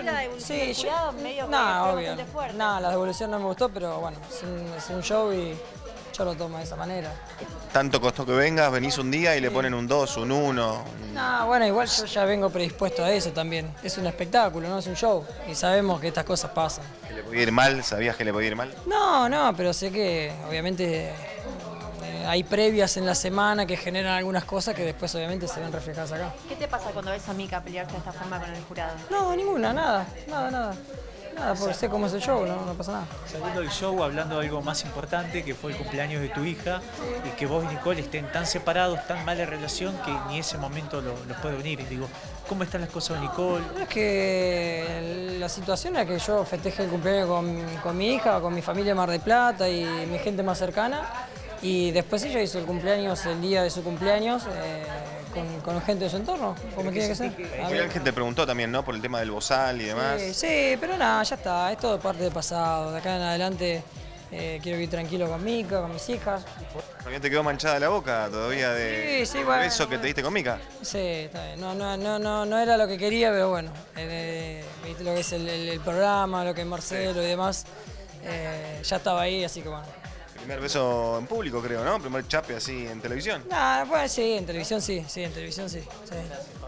la devolución sí, del jurado medio que no, fue obvio. bastante fuerte. No, la devolución no me gustó, pero bueno, es un show y yo lo tomo de esa manera. Tanto costó que vengas, venís un día y le Sí. ponen un 2, un 1. No, bueno, igual yo ya vengo predispuesto a eso también. Es un espectáculo, no es un show. Y sabemos que estas cosas pasan. Que le podía ir mal, ¿sabías que le podía ir mal? No, pero sé que obviamente hay previas en la semana que generan algunas cosas que después obviamente se ven reflejadas acá. ¿Qué te pasa cuando ves a Mika pelearse de esta forma con el jurado? No, ninguna, nada, porque sé cómo es el show, no pasa nada. Saliendo del show, hablando de algo más importante, que fue el cumpleaños de tu hija, y que vos y Nicole estén tan separados, tan mala relación, que ni ese momento los puede unir. Y digo, ¿cómo están las cosas de Nicole? Es que la situación es que yo festeje el cumpleaños con mi hija, con mi familia de Mar del Plata y mi gente más cercana. Y después ella hizo el cumpleaños el día de su cumpleaños con gente de su entorno, como tiene que ser. Hay gente te preguntó también, ¿no? Por el tema del bozal y demás. Sí, pero nada, ya está, es todo parte del pasado. De acá en adelante quiero vivir tranquilo con Mica, con mis hijas. ¿Todavía te quedó manchada la boca todavía de Sí, bueno. eso que te diste con Mica? Sí, está bien. No era lo que quería, pero bueno, viste lo que es el programa, lo que es Marcelo y demás, ya estaba ahí, así que bueno. Primer beso en público, creo, ¿no? Primer chape así en televisión. Nah, pues sí, en televisión sí, en televisión sí.